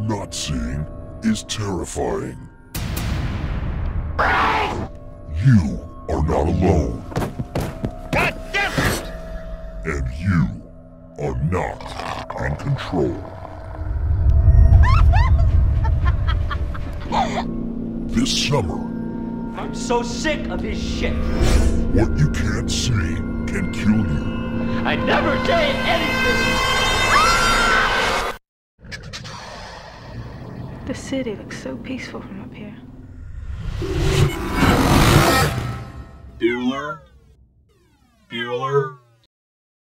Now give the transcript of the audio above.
not seeing is terrifying. You are not alone. God damn it! And you are not in control. This summer, I'm so sick of his shit. what you can't see can kill you. I never say anything. The city looks so peaceful from up here. Bueller? Bueller?